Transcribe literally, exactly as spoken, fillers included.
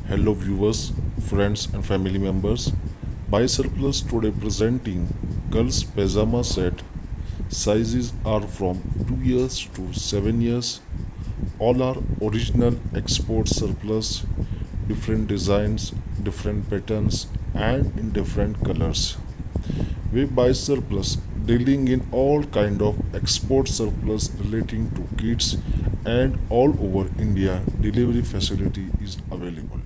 Hello viewers, friends and family members. Buysurplus today presenting girls pajama set. Sizes are from two years to seven years. All are original export surplus, different designs, different patterns and in different colors. We buy surplus dealing in all kind of export surplus relating to kids and all over India delivery facility is available.